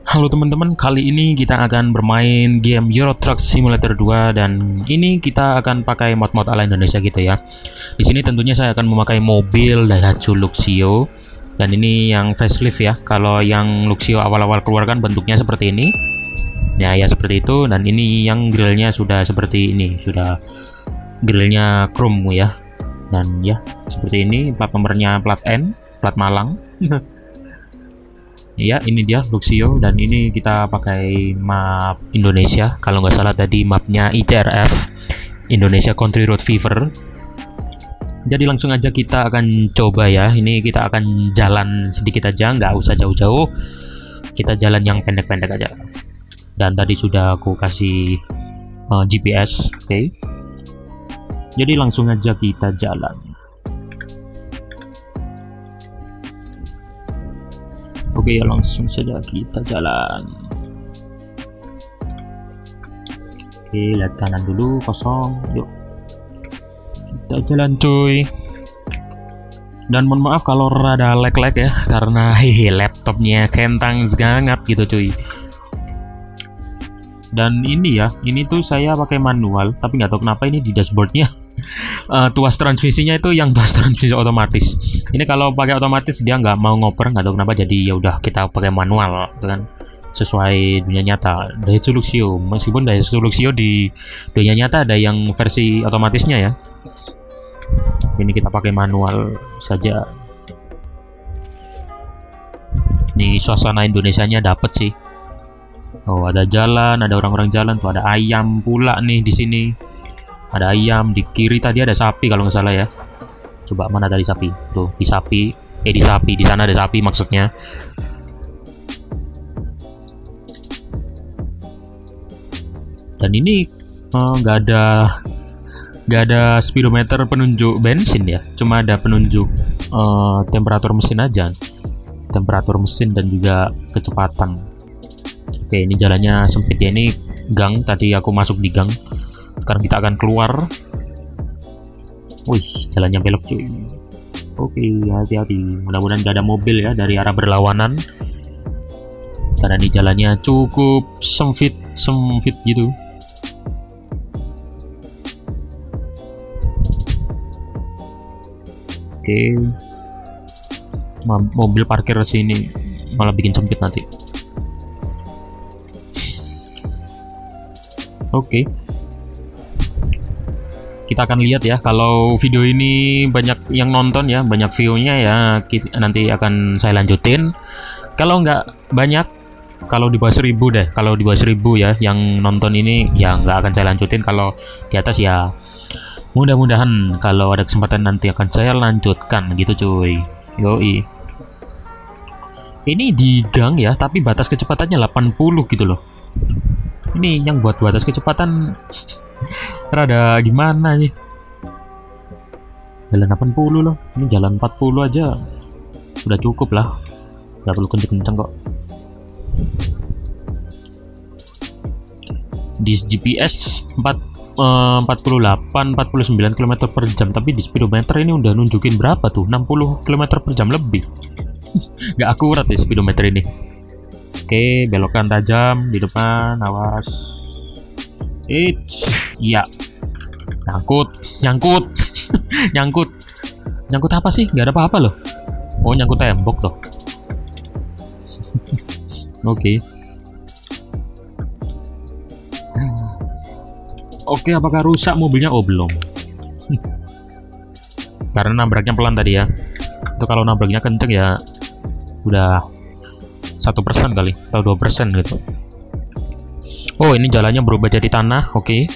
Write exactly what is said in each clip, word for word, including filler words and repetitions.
Halo teman-teman, kali ini kita akan bermain game Euro Truck Simulator dua dan ini kita akan pakai mod-mod ala Indonesia gitu ya. Di sini tentunya saya akan memakai mobil Daihatsu Luxio dan ini yang facelift ya. Kalau yang Luxio awal-awal keluar kan bentuknya seperti ini. Ya ya seperti itu, dan ini yang grillnya sudah seperti ini, sudah grillnya chrome ya. Dan ya seperti ini, plat nomornya plat N, plat Malang. Ya, ini dia Luxio dan ini kita pakai map Indonesia. Kalau nggak salah tadi mapnya I T R F, Indonesia Country Road Fever. Jadi langsung aja kita akan coba ya. Ini kita akan jalan sedikit aja, nggak usah jauh-jauh. Kita jalan yang pendek-pendek aja. Dan tadi sudah aku kasih uh, G P S, oke. Okay. Jadi langsung aja kita jalan. Oke ya, langsung saja kita jalan. Oke, lihat kanan dulu, kosong. Yuk, kita jalan cuy. Dan mohon maaf kalau rada lag-lag ya, karena hehe laptopnya kentang sangat gitu cuy. Dan ini ya, ini tuh saya pakai manual, tapi nggak tahu kenapa ini di dashboardnya uh, tuas transmisinya itu yang tuas transmisi otomatis. Ini kalau pakai otomatis dia nggak mau ngoper, nggak tahu kenapa, jadi ya udah kita pakai manual, gitu kan, sesuai dunia nyata. Daihatsu Luxio, meskipun Daihatsu Luxio di dunia nyata ada yang versi otomatisnya ya. Ini kita pakai manual saja. Nih suasana Indonesianya dapet sih. Oh, ada jalan, ada orang-orang jalan tuh, ada ayam pula nih di sini. Ada ayam, di kiri tadi ada sapi kalau nggak salah ya. Coba mana tadi sapi? Tuh, di sapi. Eh di sapi, di sana ada sapi maksudnya. Dan ini nggak uh, ada nggak ada speedometer penunjuk bensin ya. Cuma ada penunjuk uh, temperatur mesin aja. Temperatur mesin dan juga kecepatan. Oke, ini jalannya sempit ya, ini gang. Tadi aku masuk di gang. Sekarang kita akan keluar. Wih, jalannya belok cuy. Oke, hati-hati. Mudah-mudahan gak ada mobil ya dari arah berlawanan. Karena ini jalannya cukup sempit, sempit gitu. Oke. Mobil parkir sini malah bikin sempit nanti. Oke, okay. Kita akan lihat ya, kalau video ini banyak yang nonton ya, banyak view-nya ya, kita, nanti akan saya lanjutin. Kalau nggak banyak, kalau di bawah seribu deh, kalau di bawah seribu ya yang nonton ini, ya nggak akan saya lanjutin. Kalau di atas ya mudah-mudahan kalau ada kesempatan nanti akan saya lanjutkan gitu cuy. Yoi. Ini di gang ya, tapi batas kecepatannya delapan puluh gitu loh. Ini yang buat batas kecepatan rada gimana nih? Jalan delapan puluh loh. Ini jalan empat puluh aja udah cukup lah. Gak perlu kenceng-kenceng kok. Di G P S empat puluh delapan empat puluh sembilan kilometer per jam, tapi di speedometer ini udah nunjukin berapa tuh? enam puluh kilometer per jam lebih. Gak akurat ya speedometer ini. Oke, belokan tajam di depan, awas. Eits, iya. Nyangkut, nyangkut, nyangkut, nyangkut apa sih? Gak ada apa-apa loh. Oh, nyangkut tembok tuh. Oke. Oke, apakah rusak mobilnya? Oh, belum. Karena nabraknya pelan tadi ya. Itu kalau nabraknya kenceng ya, udah satu persen kali atau dua persen gitu. Oh, ini jalannya berubah jadi tanah. Oke, okay.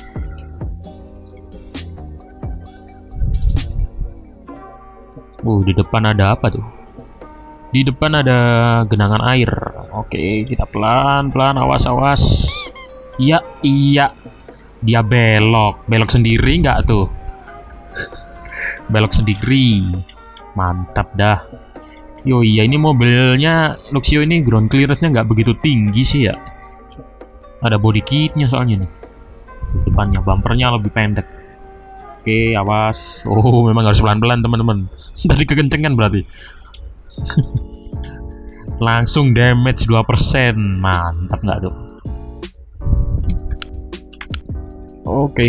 Uh, di depan ada apa tuh? Di depan ada genangan air. Oke, okay, kita pelan-pelan, awas-awas. Iya, iya. Dia belok, belok sendiri nggak tuh? Belok sendiri. Mantap dah. Yo iya, ini mobilnya Luxio ini ground clearance-nya nggak begitu tinggi sih ya. Ada body kitnya soalnya nih. Depannya bumpernya lebih pendek. Oke, awas. Oh, memang harus pelan-pelan teman-teman. Tadi kekencengan berarti. Langsung damage dua persen. Mantap nggak tuh? Oke.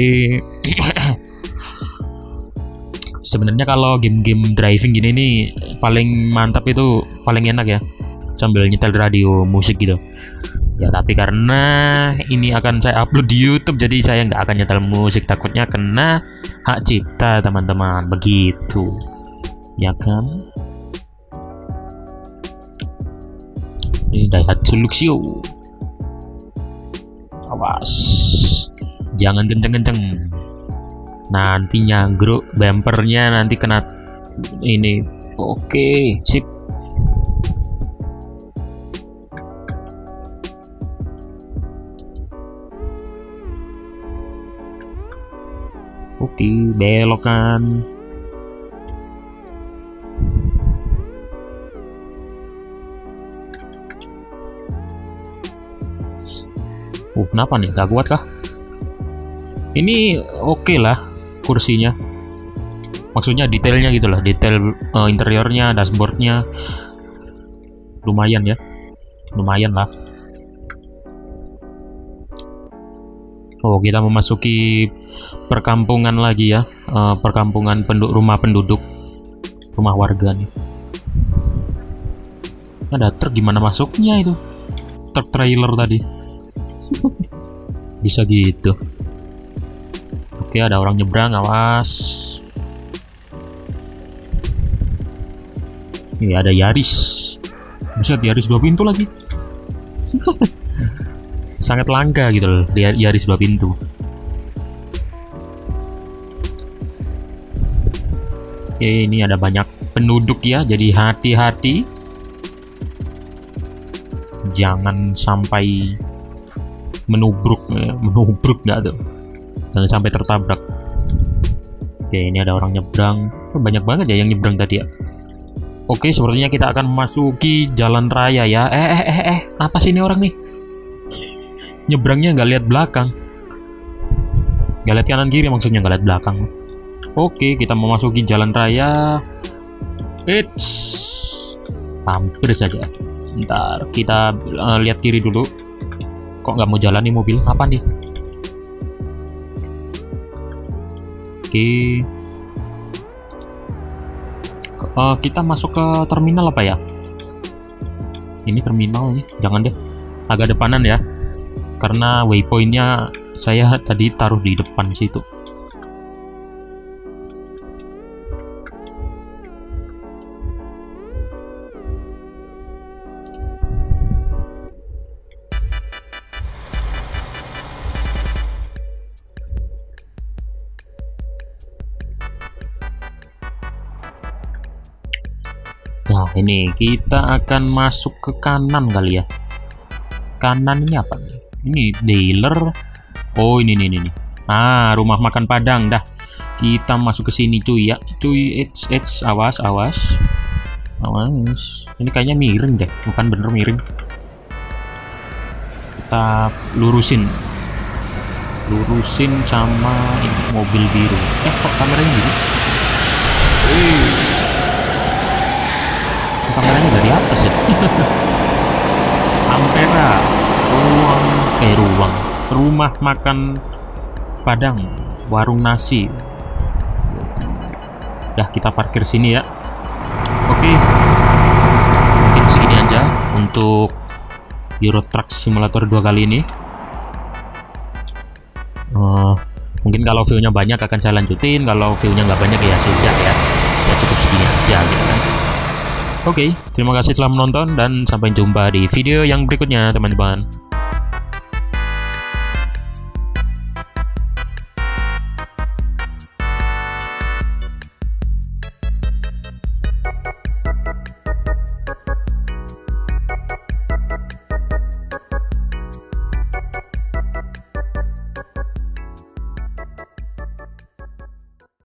Sebenarnya kalau game-game driving gini nih paling mantap itu, paling enak ya sambil nyetel radio musik gitu ya. Tapi karena ini akan saya upload di YouTube, jadi saya nggak akan nyetel musik, takutnya kena hak cipta teman-teman, begitu ya kan. Ini Daihatsu Luxio, awas jangan kenceng-kenceng, nanti nyanggruk bumpernya, nanti kena ini. Oke, sip. Oke, belokan. Uh, kenapa nih? Gak kuat kah? Ini oke okay lah kursinya. Maksudnya detailnya gitu lah, detail uh, interiornya, dashboardnya lumayan ya, lumayan lah. Oh, kita memasuki perkampungan lagi ya, uh, perkampungan penduduk, rumah penduduk, rumah warga nih. Ada truk, gimana masuknya itu? Truk trailer tadi. Bisa gitu. Oke, ada orang nyebrang, awas. Ini ada Yaris. Bisa Yaris dua pintu lagi. Sangat langka gitu loh, Yaris dua pintu. Oke, ini ada banyak penduduk ya, jadi hati-hati. Jangan sampai menubruk, ya. Menubruk nggak tuh? Jangan sampai tertabrak. Oke, ini ada orang nyebrang. Oh, banyak banget ya yang nyebrang tadi ya. Oke, sepertinya kita akan memasuki jalan raya ya. Eh, eh, eh, eh, apa sih ini orang nih? Nyebrangnya nggak lihat belakang, nggak lihat kanan kiri, maksudnya nggak lihat belakang. Oke, kita memasuki jalan raya. Eits, hampir saja. Ntar kita uh, lihat kiri dulu. Kok nggak mau jalan nih mobil? Apa nih? Oke, uh, kita masuk ke terminal apa ya? Ini terminal nih, jangan deh, agak depanan ya. Karena waypointnya saya tadi taruh di depan situ. Nah, ini kita akan masuk ke kanan kali ya. Kanan ini apa nih? Ini dealer. Oh, ini nih nih. Ah, rumah makan Padang dah. Kita masuk ke sini cuy ya. Cuy, it's it's awas awas. Awas. Ini kayaknya miring deh. Bukan bener miring. Kita lurusin. Lurusin sama ini mobil biru. Eh, kok kameranya gini? Eh. Kameranya dari atas ya. Ampera. Ruang, eh ruang, rumah makan Padang, warung nasi. Dah, kita parkir sini ya. Oke, mungkin segini aja untuk Euro Truck Simulator dua kali ini. Uh, mungkin kalau view-nya banyak akan saya lanjutin, kalau view-nya nggak banyak ya sudah ya, ya cukup segini aja gitu kan. Oke, terima kasih telah menonton dan sampai jumpa di video yang berikutnya teman-teman.